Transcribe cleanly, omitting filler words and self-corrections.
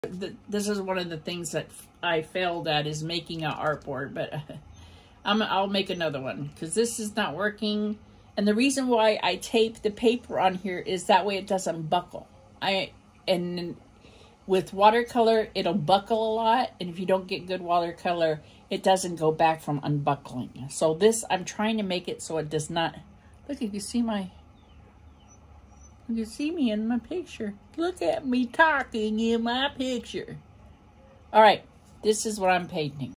This is one of the things that I failed at, is making an artboard, but I'll make another one because this is not working. And the reason why I tape the paper on here is that way it doesn't buckle. And with watercolor, it'll buckle a lot. And if you don't get good watercolor, it doesn't go back from unbuckling. So this, I'm trying to make it so it does not. Look, you can see you can see me in my picture. Look at me talking in my picture. All right, this is what I'm painting.